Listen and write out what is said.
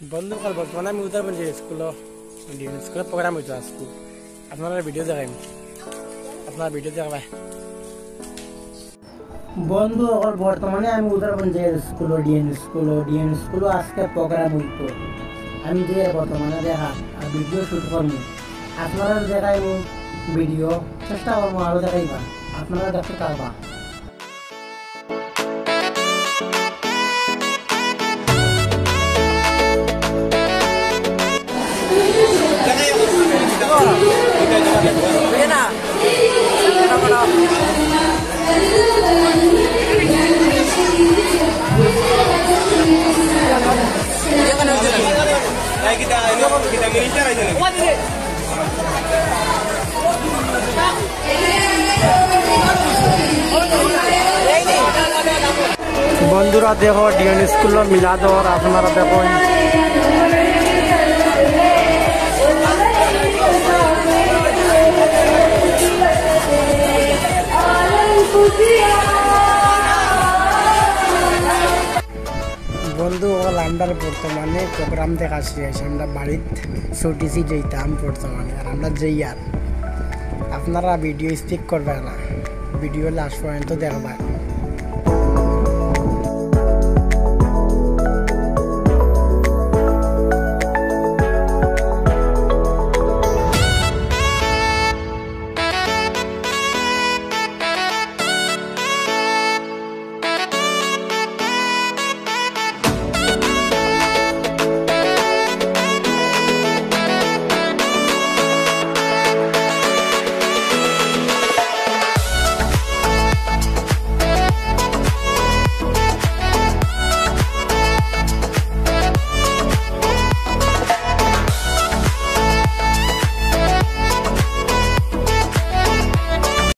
বন্ধু কাল বর্তমানে আমি উদারবঞ্জি স্কুল প্রোগ্রাম হইতো আজকে আপনারা ভিডিও দেখাইম আপনারা ভিডিও দেখাবাই বন্ধু অকল বর্তমানে আমি উদারবঞ্জি ডিএন স্কুল আজকে প্রোগ্রাম হইতো আমি যে বর্তমানে দেখা আর ভিডিও শুট করবো আপনারা দেখাইব ভিডিও চেষ্টা করবো আরো দেখাইবা আপনারা দেখতে পারবা বন্ধুরা দেখো ডিএন স্কুল মিলাদর আপনারা দেখো বন্ধু আমরা বর্তমানে প্রোগ্রাম দেখা শেষ আমরা বাড়িতে ছুটিছি যেতাম বর্তমানে আর আমরা যাই আর আপনারা ভিডিও স্কিপ করবে না ভিডিও লাস্ট পর্যন্ত দেখবেন